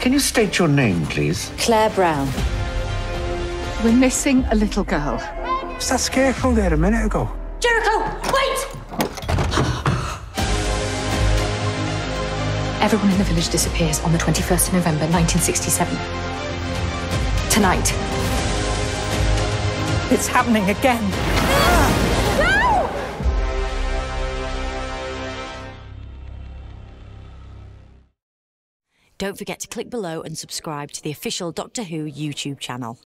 Can you state your name, please? Claire Brown. We're missing a little girl. Was that scarecrow there a minute ago? Jericho, wait! Everyone in the village disappears on the 21st of November, 1967. Tonight. It's happening again. Don't forget to click below and subscribe to the official Doctor Who YouTube channel.